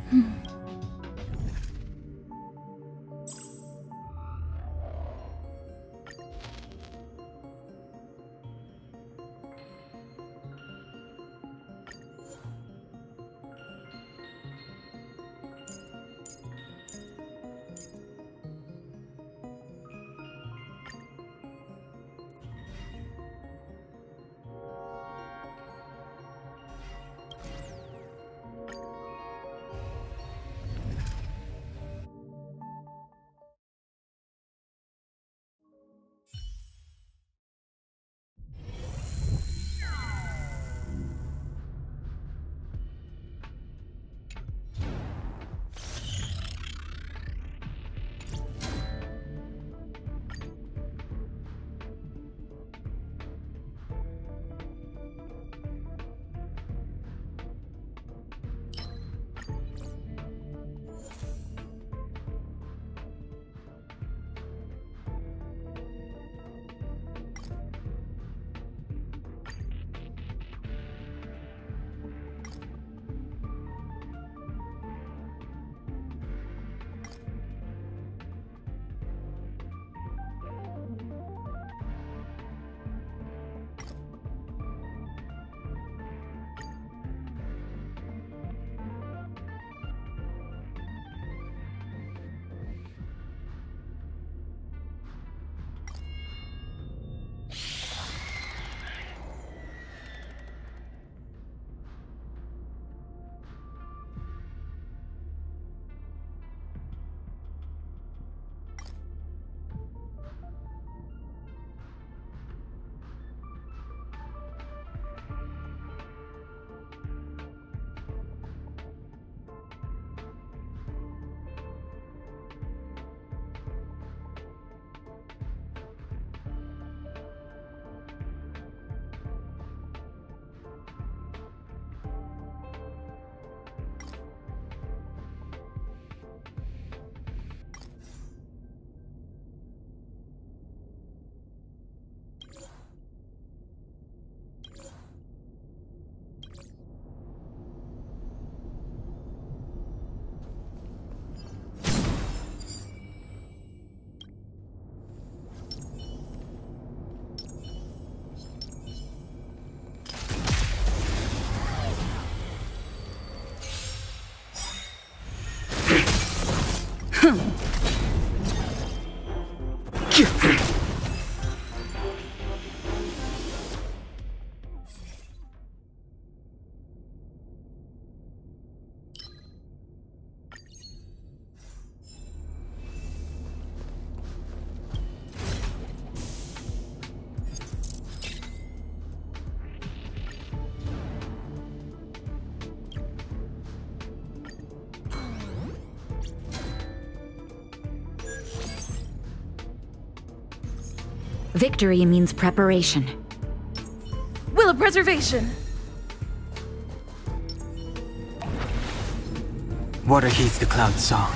Victory means preparation. Will of preservation! Water heeds the cloud's song.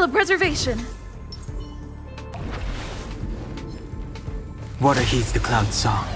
Will of Preservation. Water heeds the cloud's song.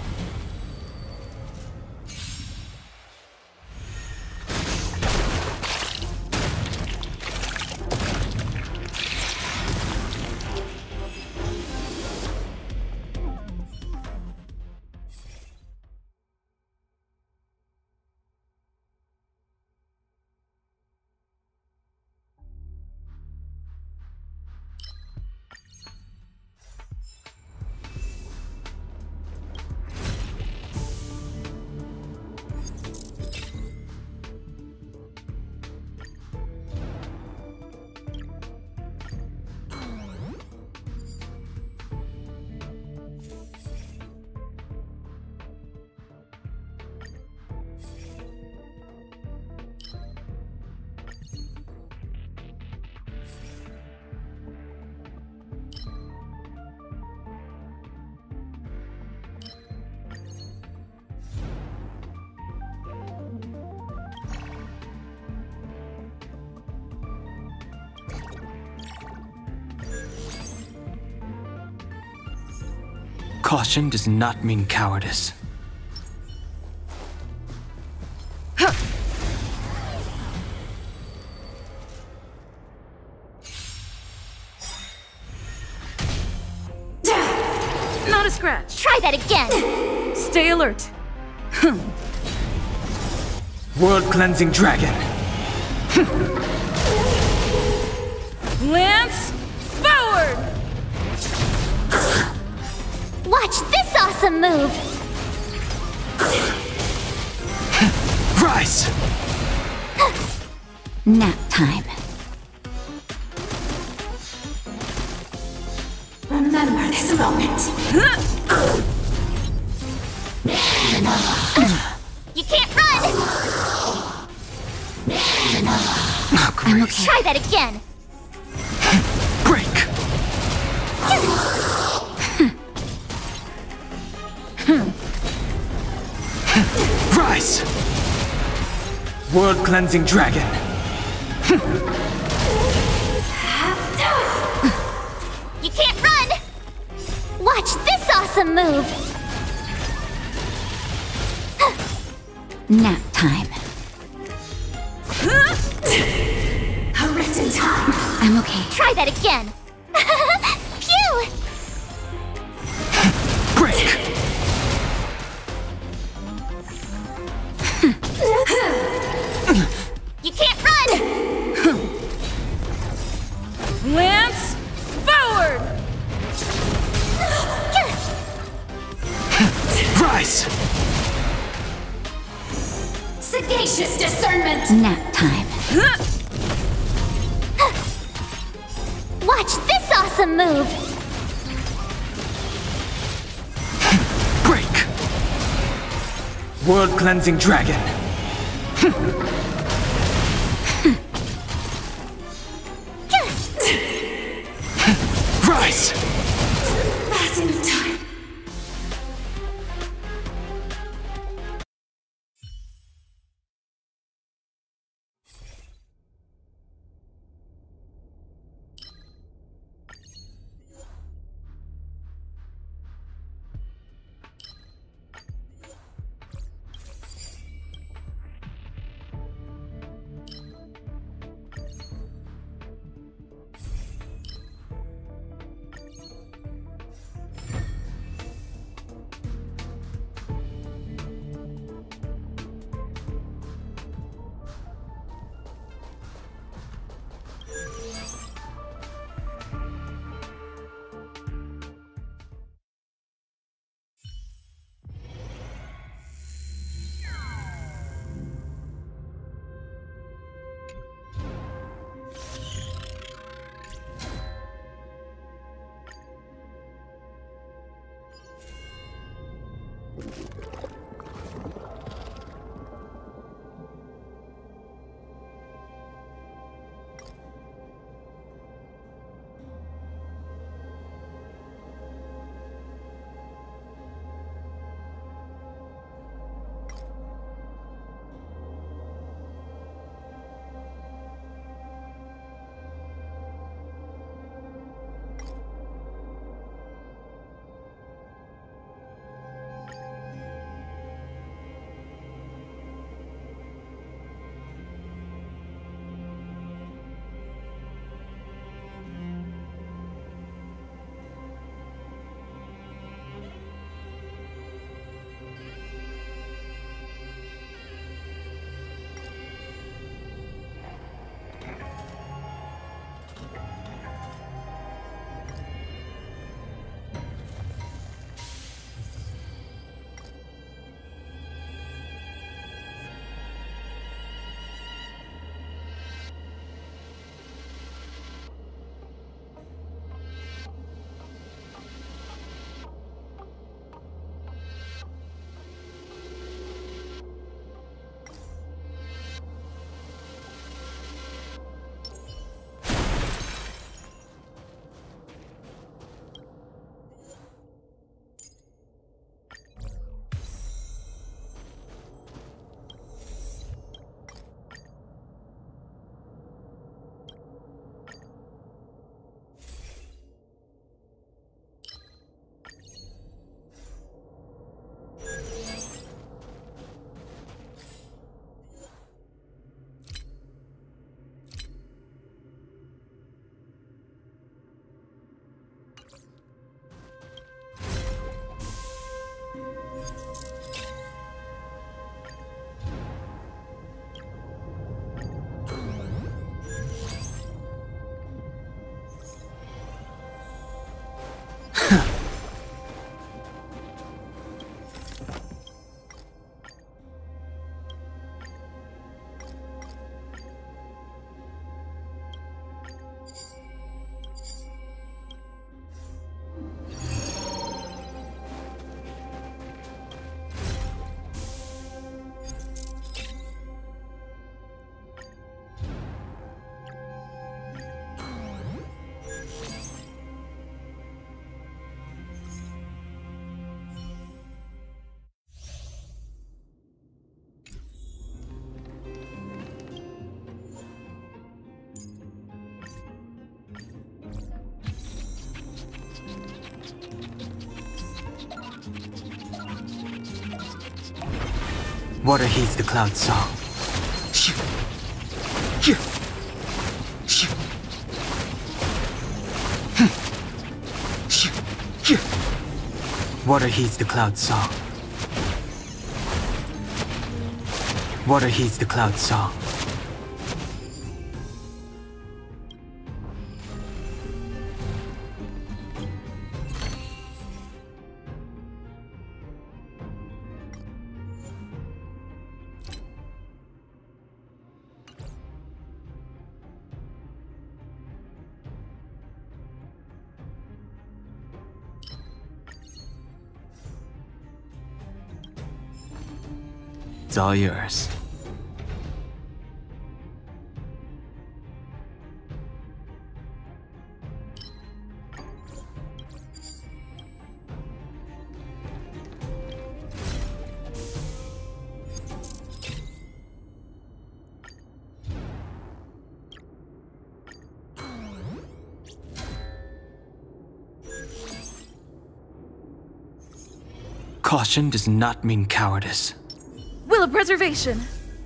Caution does not mean cowardice. Not a scratch. Try that again. Stay alert. World Cleansing Dragon. Lance forward! Watch this awesome move. Rise! Nap time. Remember this moment. You can't run! Oh, great. I'm okay. Try that again. Break! Rise! World Cleansing Dragon. You can't run! Watch this awesome move. Nap time. A written time. I'm okay. Try that again. Phew! Break! You can't run! Lance forward! Rise! Sagacious discernment. Nap time. Watch this awesome move. Break! World Cleansing Dragon. Rise! Passing of time. Water heeds the cloud song. Water heeds the cloud song. Water heeds the cloud song. It's all yours. Caution does not mean cowardice. Will of preservation.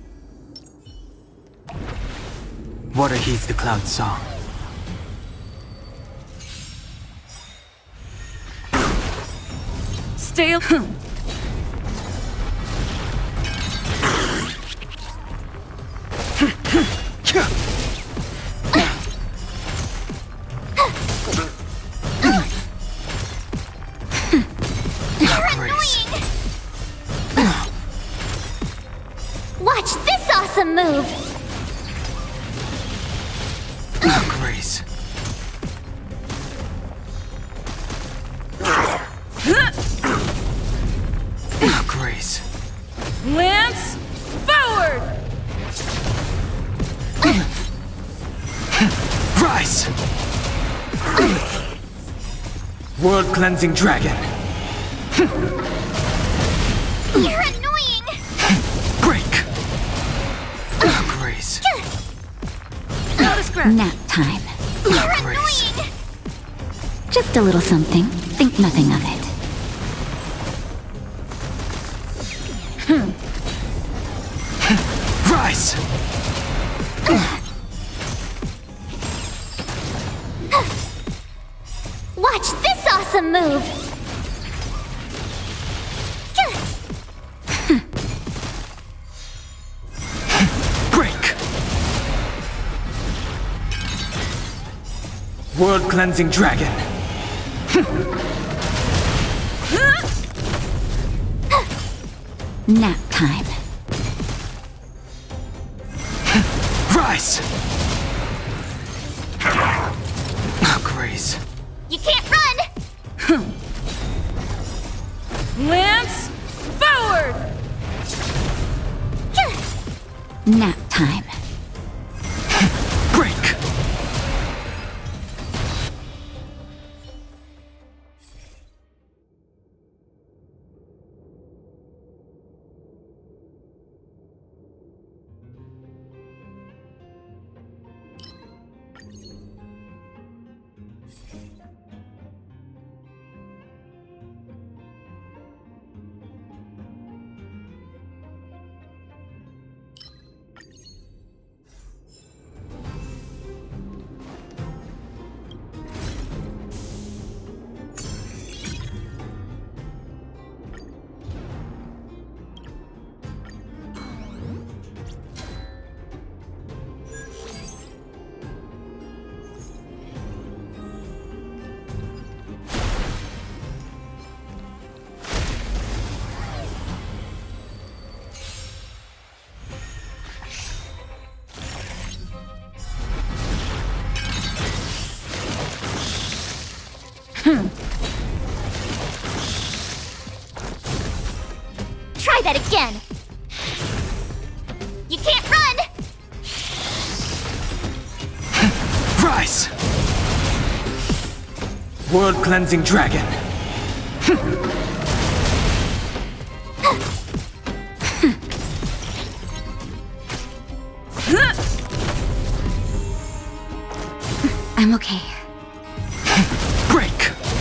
Water heeds the cloud song. Stay. Watch this awesome move! Grace. Grace. Lance, forward! Rise! World cleansing dragon. You're annoying! Break! Grace. Not a scratch. Nap time. You're Grace. annoying! Just a little something. Think nothing of it. Rise! Watch this awesome move! Break! World cleansing dragon. Nap time. Rise! Grace. You can't run! Lance, forward! Nap time. Break! Try that again. You can't run! Rise! World Cleansing Dragon. I'm okay. Break!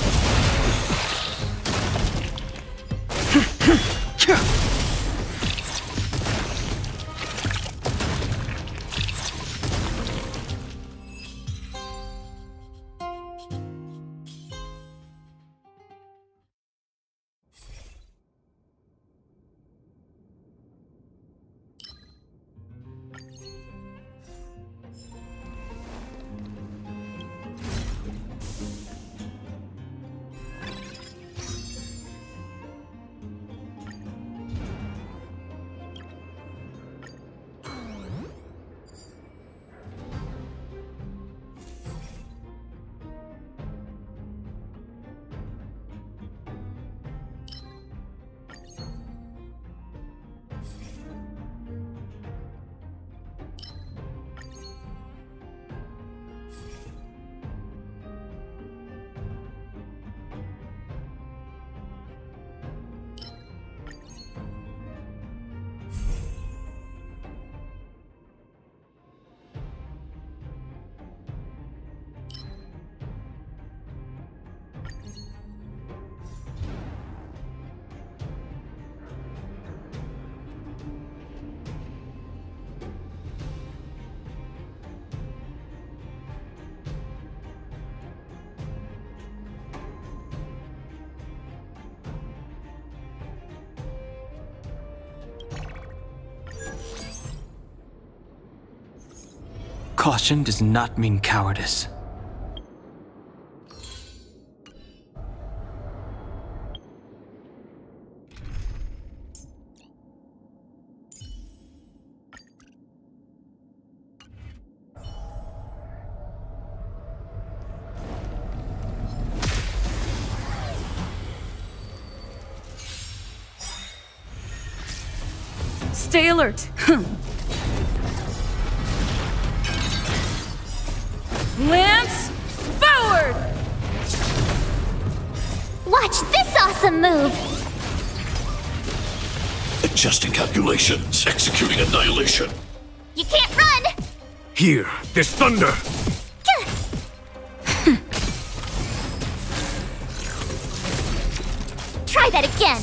Caution does not mean cowardice. Stay alert. Lance, forward! Watch this awesome move! Adjusting calculations, executing annihilation. You can't run! Here, this thunder! Try that again.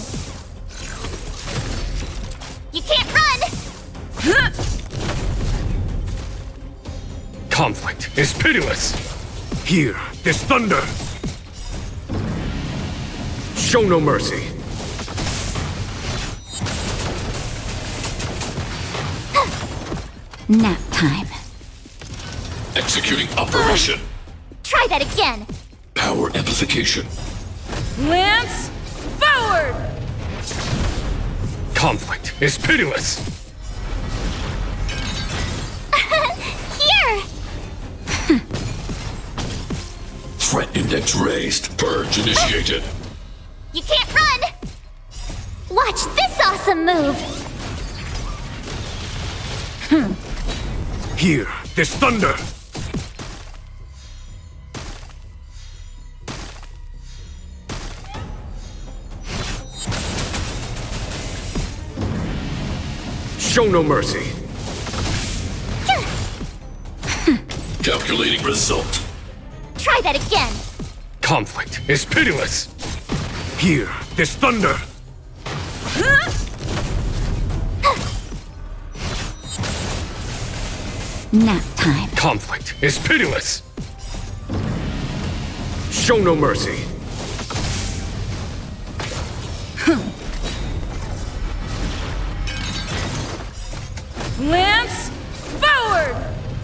You can't run! Conflict is pitiless! Here, this thunder! Show no mercy. Nap time. Executing operation. Try that again. Power amplification. Lance, forward! Conflict is pitiless! Here! Threat index raised. Purge initiated. You can't run! Watch this awesome move! Here, this thunder! Show no mercy. Calculating result. Try that again. Conflict is pitiless. Here, this thunder. Nap time. Conflict is pitiless. Show no mercy. Lance, forward!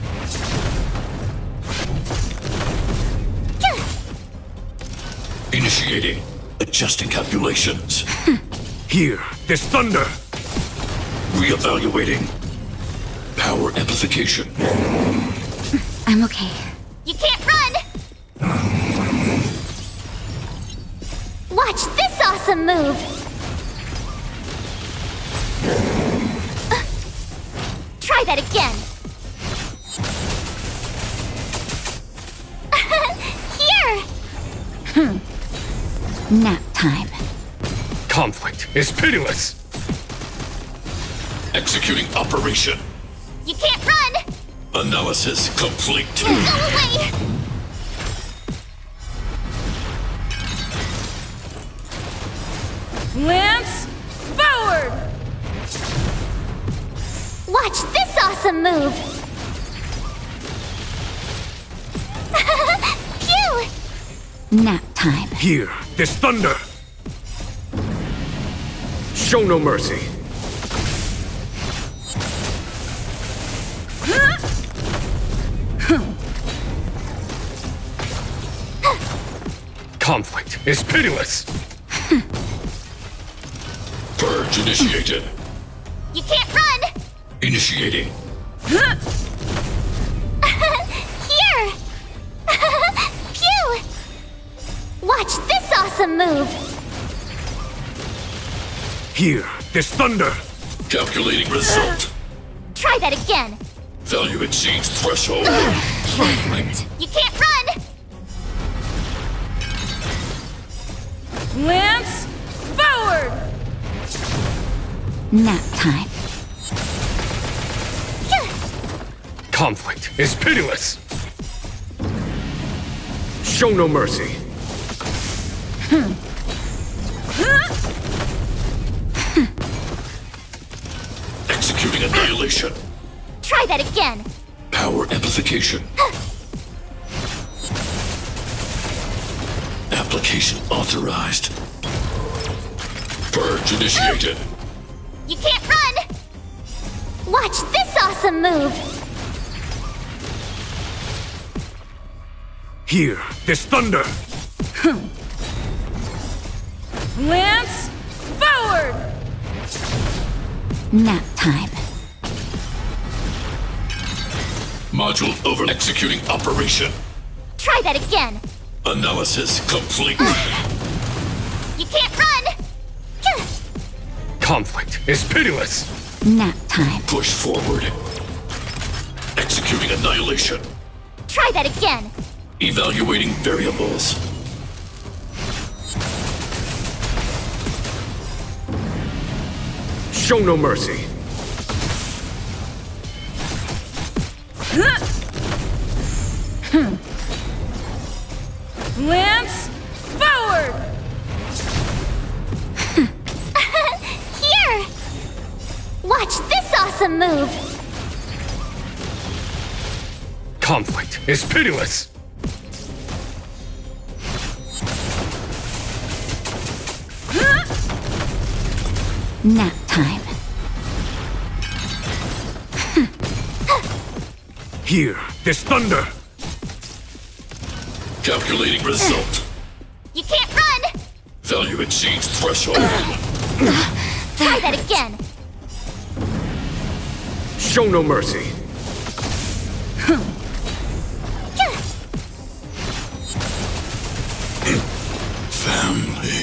Initiating. Adjusting calculations. Here, this thunder. Reevaluating. Power amplification. I'm okay. You can't run! Watch this awesome move! Try that again! Here! Nap time. Conflict is pitiless! Executing operation. You can't run! Analysis complete. Go away! Lance, forward! Watch this awesome move! Phew! Nap time. Here, this thunder! Show no mercy. Conflict is pitiless! Purge initiated. You can't run! Initiating. Here! Phew! Watch this awesome move! Here, this thunder! Calculating result. Try that again! Value exceeds threshold. You can't run! Lance, forward! Nap time. Conflict is pitiless! Show no mercy. Executing annihilation. Try that again! Power amplification. Application authorized. Purge initiated. You can't run! Watch this awesome move! Here, this thunder! Lance, forward! Nap time. Module over executing operation. Try that again! Analysis complete. You can't run! Conflict is pitiless. Nap time. Push forward. Executing annihilation. Try that again! Evaluating variables. Show no mercy. Lance, forward! Here! Watch this awesome move! Conflict is pitiless. Nap time. Here, this thunder. Calculating result. You can't run! Value exceeds threshold. Try that again! Show no mercy. Family.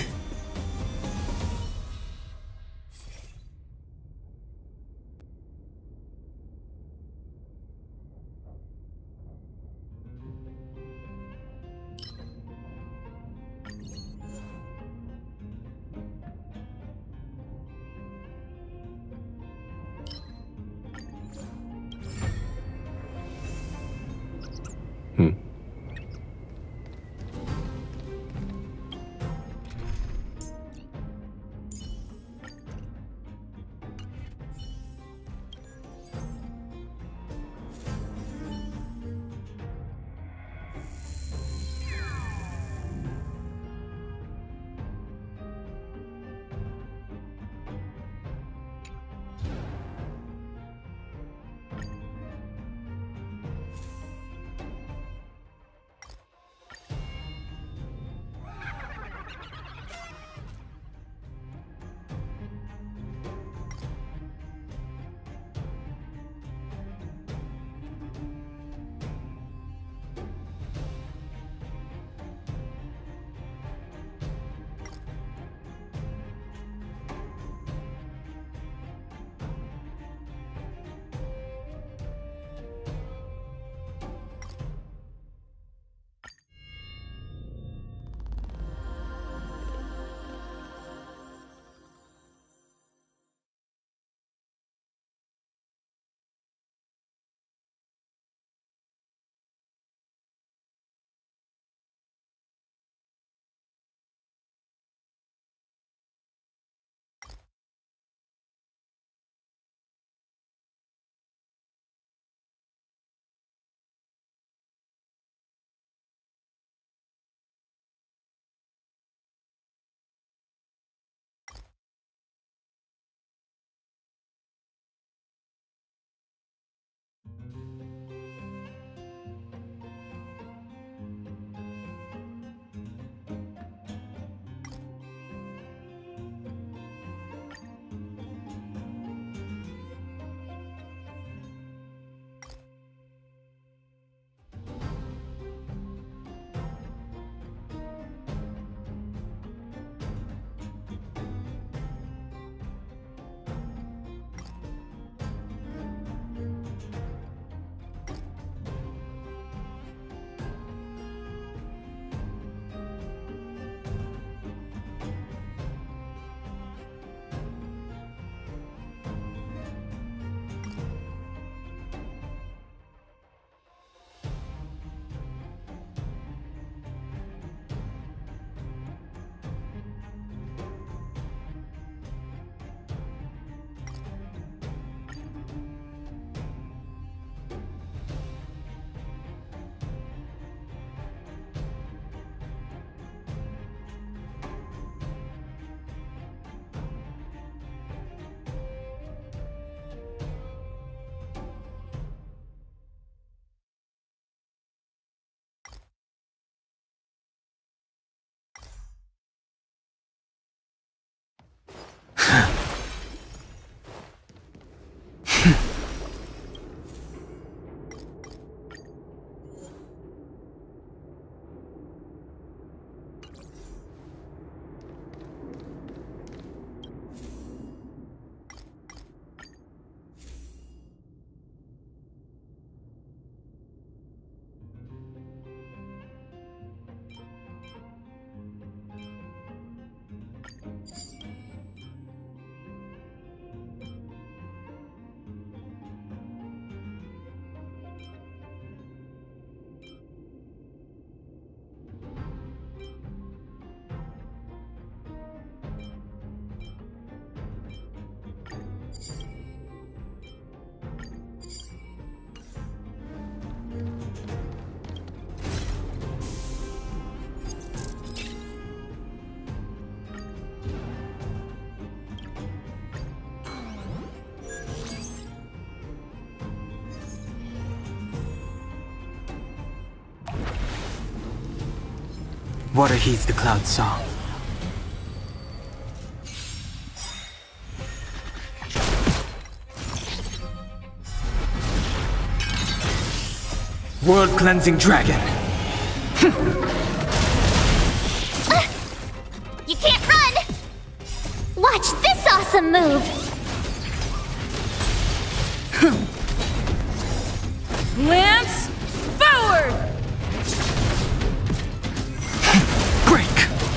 Water heeds the cloud's song. World-cleansing dragon! You can't run! Watch this awesome move! Lance, forward! Break!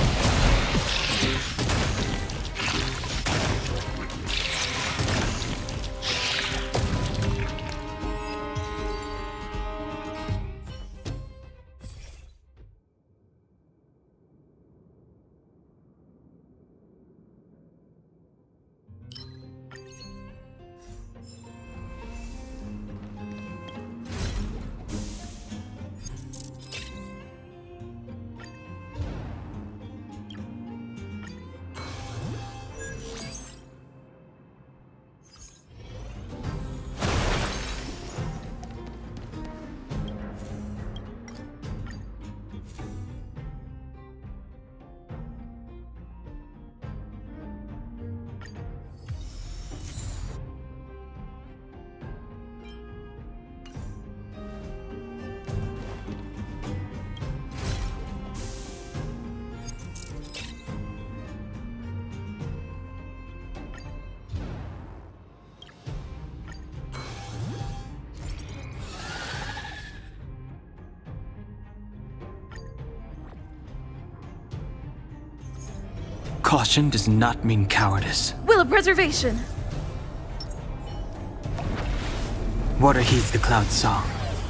Caution does not mean cowardice. Will of preservation. Water heeds the cloud's song.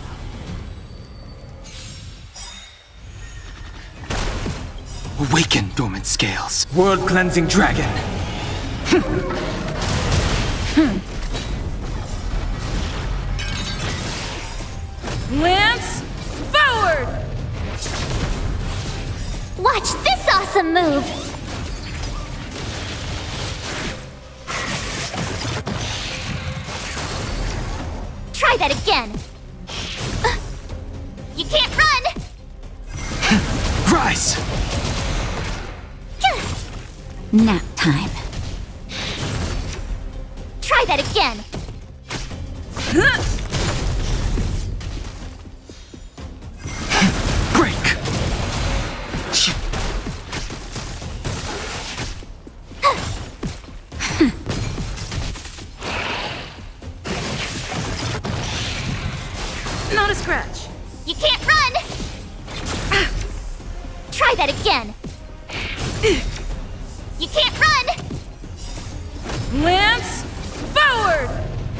Awaken, dormant scales. World-cleansing dragon! Lance, forward! Watch this awesome move! Try that again! You can't run! Rise! Nap time. Try that again! Break! Not a scratch. You can't run! Try that again! You can't run! Lance, forward!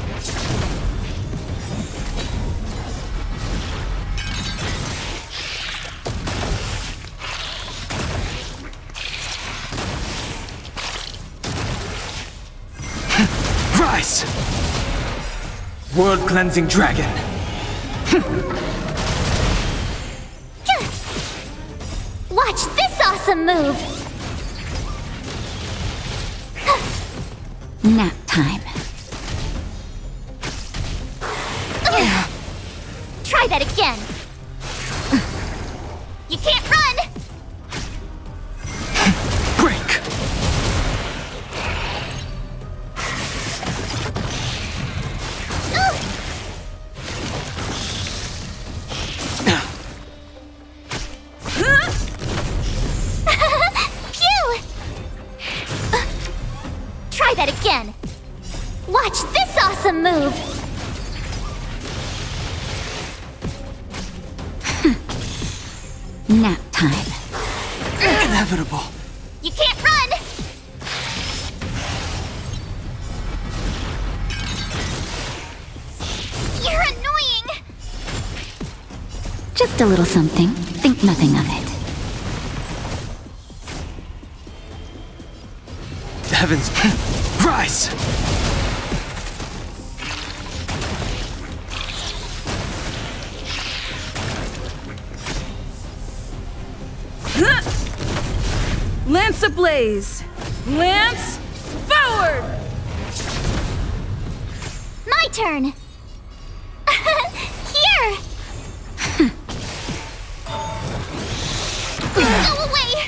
Rise! World-cleansing dragon! Watch this awesome move! Nap time. Try that again! You can't run! Break! that again. Watch this awesome move. Nap time. Inevitable. You can't run! You're annoying! Just a little something. Think nothing of it. Heavens, rise! Lance ablaze! Lance forward! My turn! Here! Go away!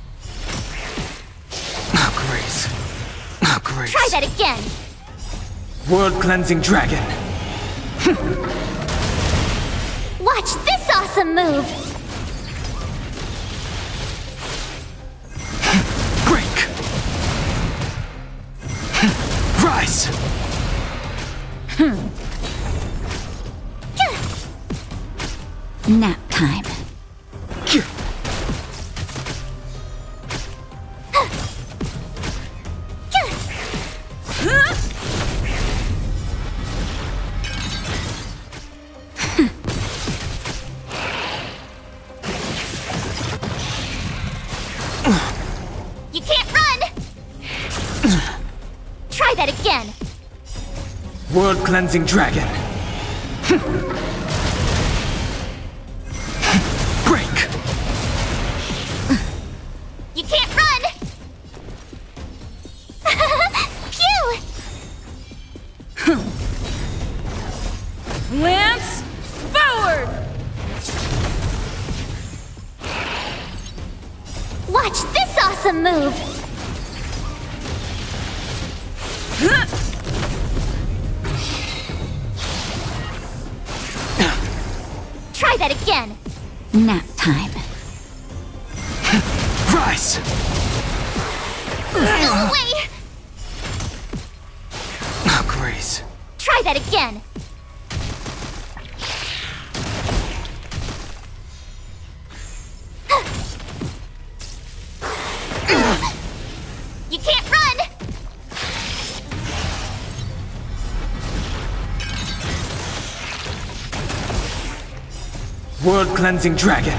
Oh, Grace. Oh, Grace. Try that again! World cleansing dragon. Watch this awesome move! Break. Rise. Nap time. You can't run! Try that again! World cleansing dragon. Break. You can't run! Phew! Lance forward! Watch this awesome move! Try that again! Nap time. Rise. Go away! Oh, Grace. Try that again! You can't run! World cleansing dragon.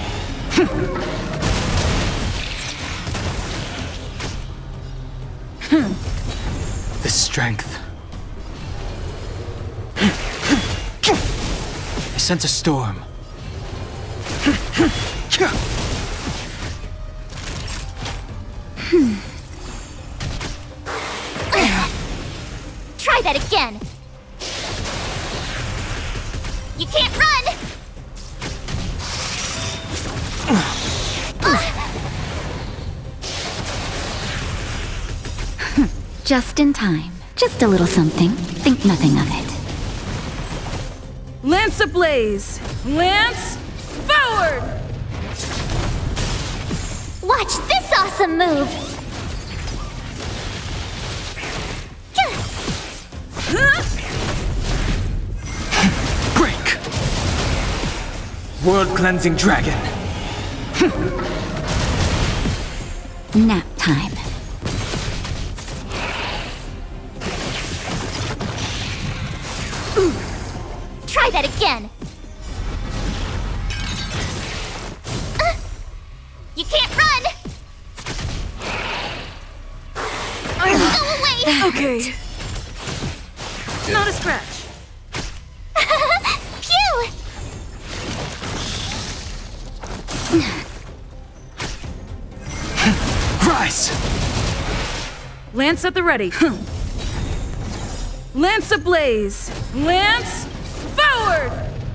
The strength. I sense a storm. Try that again! You can't run! Just in time. Just a little something. Think nothing of it. Lance ablaze! Lance forward! Watch this awesome move! Break. World cleansing dragon. Nap time. Try that again! You can't run! Go away! Okay. Not a scratch. Phew! Rise. Lance at the ready. Lance ablaze! Lance forward!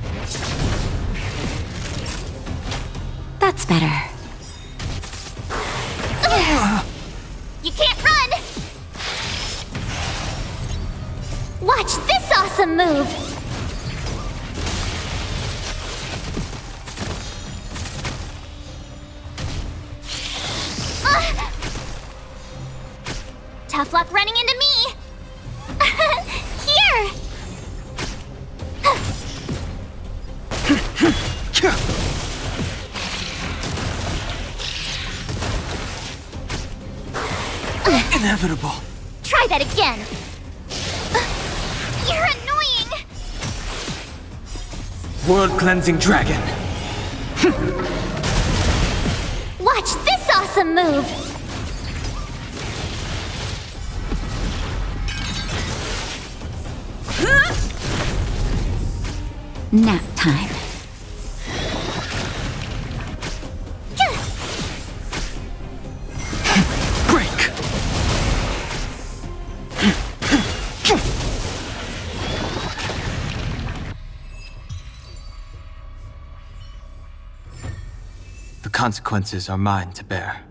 That's better. You can't run! Watch this awesome move! tough luck running into me! Here! Inevitable. Try that again! You're annoying! World-cleansing dragon. Watch this awesome move! Nap time. Break. The consequences are mine to bear.